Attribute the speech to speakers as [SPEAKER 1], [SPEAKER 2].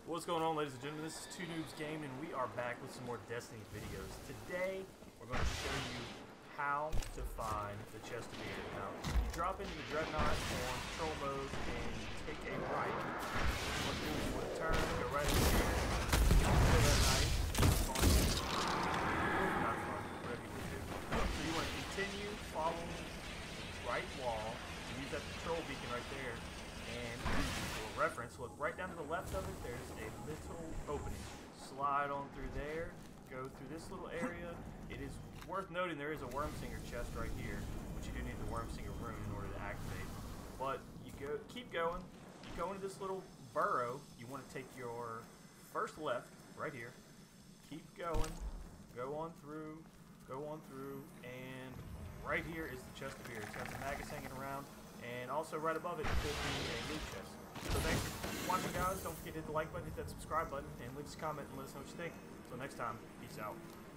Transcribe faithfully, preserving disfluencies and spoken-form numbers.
[SPEAKER 1] What's going on, ladies and gentlemen? This is Two Noobs Game, and we are back with some more Destiny videos. Today, we're going to show you how to find the chest of beer. Now, you drop into the Dreadnought on patrol mode and you take a right. What you do is you want to turn, go right in here, kill that knight, spawn in, not fun, whatever you do. So you want to continue following the right wall, use that patrol beacon right there, and for reference, look right down to the left of it, there's a little opening. Slide on through there, go through this little area. It is worth noting there is a Wormsinger chest right here, but you do need the Wormsinger rune in order to activate. But you go, keep going, you go into this little burrow, you want to take your first left, right here, keep going, go on through, go on through, and right here is the chest of beer. It's got some maggots hanging around. And also right above it could be a loot chest. So thanks for watching, guys. Don't forget to hit the like button, hit that subscribe button, and leave us a comment and let us know what you think. Until next time, peace out.